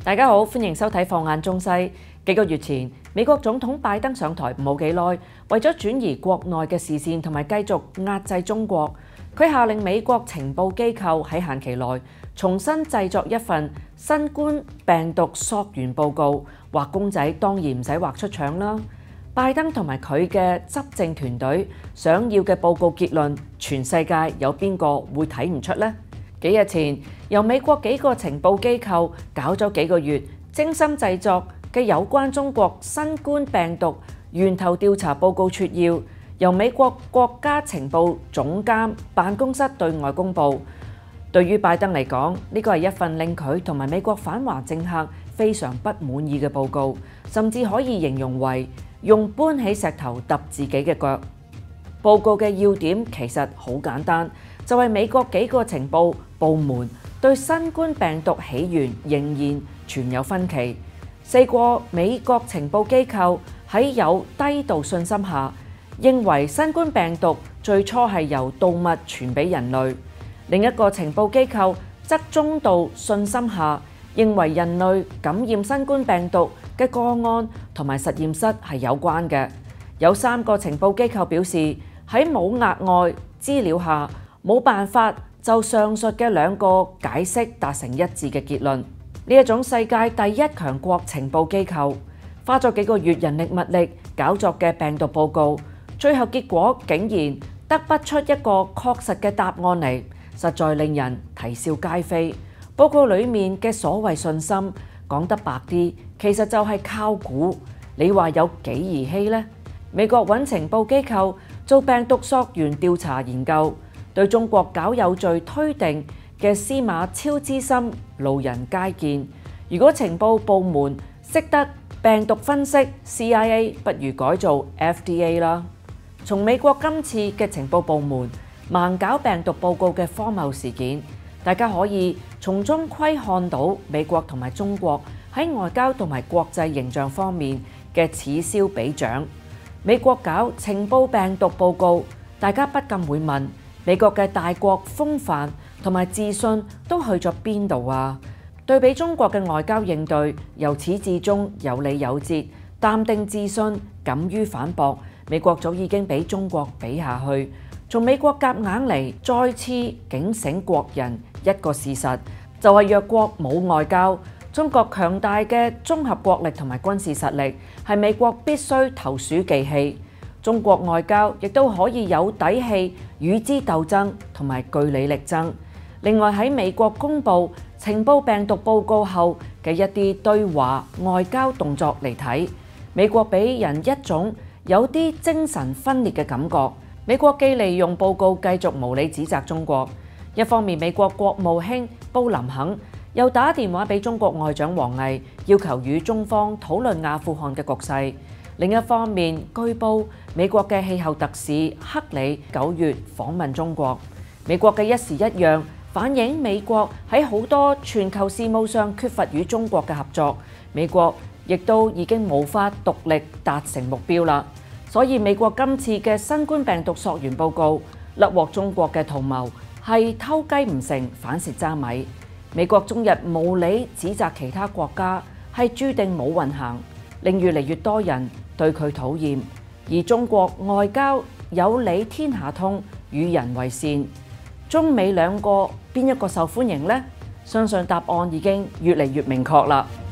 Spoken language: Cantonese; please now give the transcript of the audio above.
大家好，歡迎收睇《放眼中西》。幾個月前，美國總統拜登上台冇幾耐，為咗轉移國內嘅視線同埋繼續壓制中國，佢下令美國情報機構喺限期內重新製作一份新冠病毒溯源報告。畫公仔當然唔使畫出腸啦。拜登同埋佢嘅執政團隊想要嘅報告結論，全世界有邊個會睇唔出呢？幾日前，由美國幾個情報機構搞咗幾個月，精心製作嘅有關中國新冠病毒源頭調查報告撮要，由美國國家情報總監辦公室對外公佈。對於拜登嚟講，呢個係一份令佢同埋美國反華政客非常不滿意嘅報告，甚至可以形容為用搬起石頭揼自己嘅腳。報告嘅要點其實好簡單，就係美國幾個情報部門對新冠病毒起源仍然存有分歧。四個美國情報機構喺有低度信心下，認為新冠病毒最初係由動物傳俾人類；另一個情報機構則中度信心下，認為人類感染新冠病毒嘅個案同埋實驗室係有關嘅。有三個情報機構表示，喺冇額外資料下，冇辦法就上述嘅兩個解釋達成一致嘅結論。呢一種世界第一強國情報機構花咗幾個月人力物力搞作嘅病毒報告，最後結果竟然得不出一個確實嘅答案嚟，實在令人啼笑皆非。報告裡面嘅所謂信心，講得白啲，其實就係靠估。你話有幾兒戲呢？美國揾情報機構做病毒溯源調查研究，對中國搞有罪推定嘅司馬昭之心，路人皆見。如果情報部門識得病毒分析 CIA， 不如改做 FDA 啦。從美國今次嘅情報部門盲搞病毒報告嘅荒謬事件，大家可以從中窺看到美國同埋中國喺外交同埋國際形象方面嘅此消彼長。美國搞情報病毒報告，大家不禁會問：美國嘅大國風範同埋自信都去咗邊度啊？對比中國嘅外交應對，由始至終有理有節，淡定自信，敢於反駁。美國早已經俾中國比下去。從美國夾硬嚟，再次警醒國人一個事實，就係若國冇外交，中國強大嘅綜合國力同埋軍事實力係美國必須投鼠忌器。中國外交亦都可以有底氣與之鬥爭同埋據理力爭。另外喺美國公布情報病毒報告後嘅一啲對華外交動作嚟睇，美國俾人一種有啲精神分裂嘅感覺。美國既利用報告繼續無理指責中國，一方面美國國務卿布林肯又打電話俾中國外長王毅，要求與中方討論阿富汗嘅局勢。另一方面，據報美國嘅氣候特使克里9月訪問中國。美國嘅一時一樣反映美國喺好多全球事務上缺乏與中國嘅合作，美國亦都已經無法獨立達成目標啦。所以美國今次嘅新冠病毒溯源報告勒獲中國嘅圖謀係偷雞唔成反蝕渣米。美國終日無理指責其他國家係注定冇運行，令越嚟越多人對佢討厭。而中國外交有理天下通，與人為善，中美兩個邊一個受歡迎呢？相信答案已經越嚟越明確啦。